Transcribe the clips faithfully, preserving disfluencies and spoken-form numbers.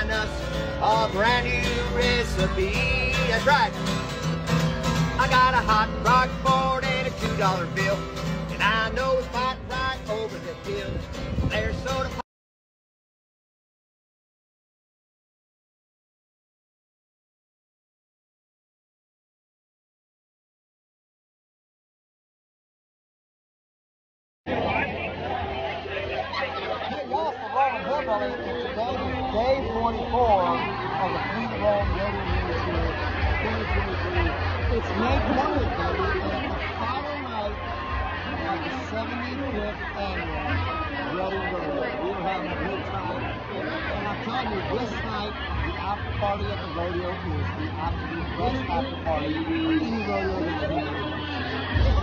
bringing us a brand new recipe. That's right. I got a hot rock board and a two dollar bill, and I know a spot right over the hill. There's soda pop. Day twenty-four of the Free to Roam Radio News here, twenty twenty-three. It's May twentieth, baby, and it's a Friday night of the seventy-fifth annual Radio Rodeo. We're having a good time, and I'm telling you, this night, the after party at the rodeo is the absolute best after party of any rodeo that you've ever seen.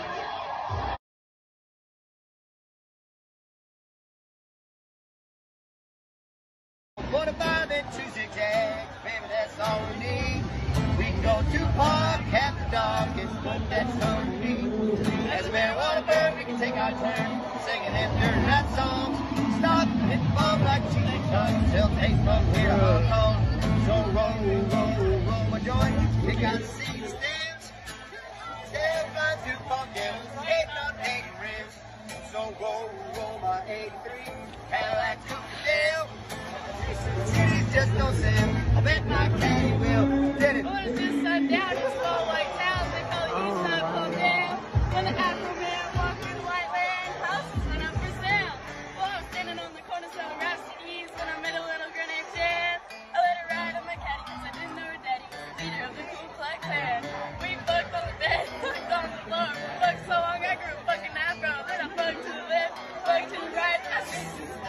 forty-five and two zigzags, baby, that's all we need. We can go to park, have the dog, and put that song we need. As a marijuana bird, we can take our turn singing them dirty night songs. Stop and hit the ball like cheating tongues. They'll take from here to Hong Kong. So roll, roll, roll my joint. Pick out the seat stems. Step flying through the park, yeah, skating on eighty rims. So roll, roll my eighty-three Cadillac Cooperdale. Just don't say I bet my caddy will. Did it? Well, it's just so down. It's all like towns. They call it East Side Club down. When the Afro man walked through the white land, houses went up for sale. Well, I was standing on the corner selling raps to ease when I met a little girl named Jan. I let her ride on my caddy because I didn't know her daddy was the leader of the Ku Klux Klan. We fucked on the bed, fucked on the floor. We fucked so long I grew a fucking afro. Then I fucked to the left, fucked to the right. I said,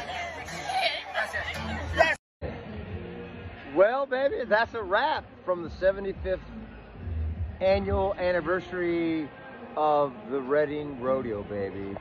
yes. Well, baby, that's a wrap from the seventy-fifth annual anniversary of the Reading Rodeo, baby.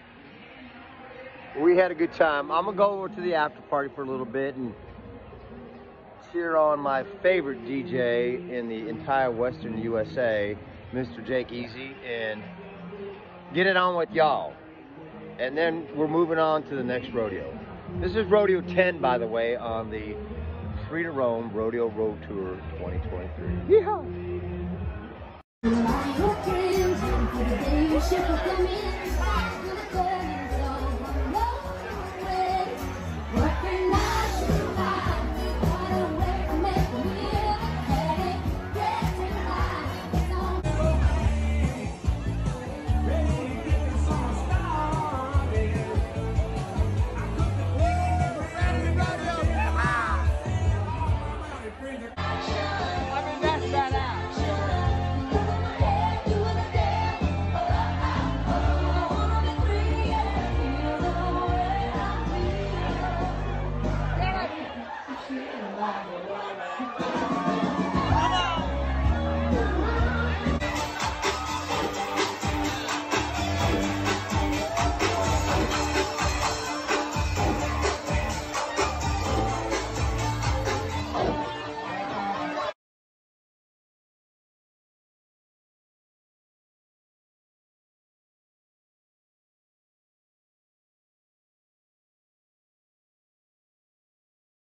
We had a good time. I'm gonna go over to the after party for a little bit and cheer on my favorite D J in the entire Western U S A, Mister Jake Easy, and get it on with y'all. And then we're moving on to the next rodeo. This is Rodeo ten, by the way, on the Free to Roam Rodeo Road Tour twenty twenty-three. Yeehaw!